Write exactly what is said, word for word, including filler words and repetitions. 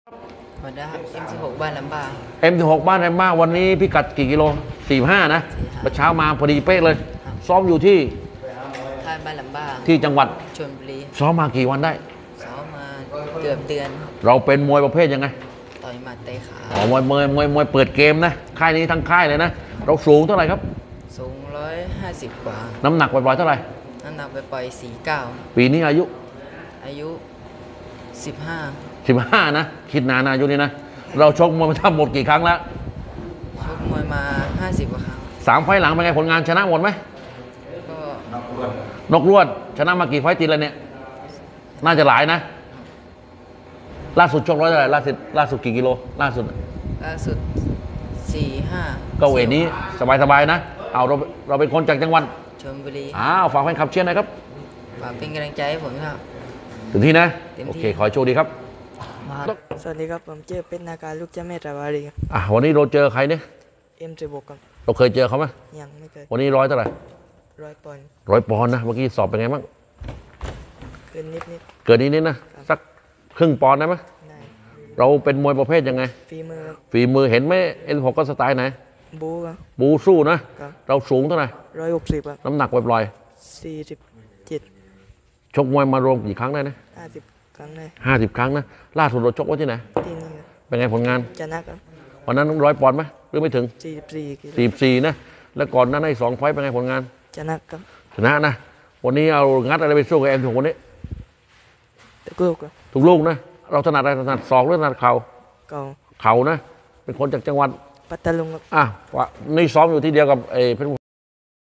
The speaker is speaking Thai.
สวัสดีครับ เอ็ม สิบหก บ้านลำบางเอ็ม สิบหก บ้านแรมบ้าวันนี้พิกัดกี่กิโลสี่ห้านะเมื่อเช้ามาพอดีเป๊ะเลย ซ้อมอยู่ที่ค่ายบ้านลำบางที่จังหวัดชลบุรีซ้อมมากี่วันได้ซ้อมมาเกือบเดือนเราเป็นมวยประเภทยังไงต่อยหมัดเตะขาอ๋อมวยมวยมวยมวยเปิดเกมนะค่ายนี้ทั้งค่ายเลยนะเราสูงเท่าไหร่ครับสูงร้อยห้าสิบกว่าน้ำหนักปล่อยๆเท่าไหร่น้ำหนักไปปล่อยสี่เก้าปีนี้อายุอายุสิบห้าสิบห้านะคิดนานนะอายุนี้นะเราชกมวยมาทำหมดกี่ครั้งแล้วชกมวยมาห้าสิบกว่าครั้งสามไฟล์หลังเป็นไงผลงานชนะหมดไหมก็นกรวดชนะมากี่ไฟล์ติดแล้วเนี่ยน่าจะหลายนะล่าสุดชกร้อยเท่าไหร่ล่าสุดล่าสุดกี่กิโลล่าสุดล่าสุดสี่ห้าก็เวทนี้สบายๆนะเอาเราเราเป็นคนจากจังหวัดชลบุรีอ้าวฝากแฟนคลับเชียร์หน่อยครับฝากเป็นกำลังใจให้ผมครับถึงที่นะโอเคขอโชคดีครับสวัสดีครับผมเจอเป็นนาการลูกเจ้าแม่ตราวารีอ่ะวันนี้เราเจอใครเนี่ยเอ็ม สิบหก ครับเราเคยเจอเขาไหมยังไม่เคยวันนี้ร้อยเท่าไหร่ร้อยปอนด์ร้อยปอนด์นะเมื่อกี้สอบเป็นไงบ้างเกินนิดนิดเกินนิดนิดนะสักครึ่งปอนด์ได้ไหมได้เราเป็นมวยประเภทยังไงฝีมือฝีมือเห็นไหมเอ็นหกก็สไตล์ไหนบูครับบูสู้นะเราสูงเท่าไหร่ร้อยหกสิบครับน้ำหนักปล่อยๆสี่สิบเจ็ดชกมวยมารวมกี่ครั้งได้นะห้าสิบครั้งได้ห้าสิบครั้งนะล่าสุดเราชกไว้ที่ไหนที่นี่เป็นไงผลงานชนะครับวันนั้นร้อยปอนด์ไหมหรือไม่ถึงสี่สิบสี่สี่สี่นะแล้วก่อนนั้นให้สองไฟเป็นไงผลงานชนะครับชนะนะวันนี้เอางัดอะไรไปสู้กับเอ็มถึงวันนี้ทุกลูกครับทุกลูกนะเราถนัดอะไรถนัดศอกหรือถนัดเข่าเก่าเข่านะเป็นคนจากจังหวัดปัตตานีครับอ่ะนี่ซ้อมอยู่ที่เดียวกับไอ้เพชร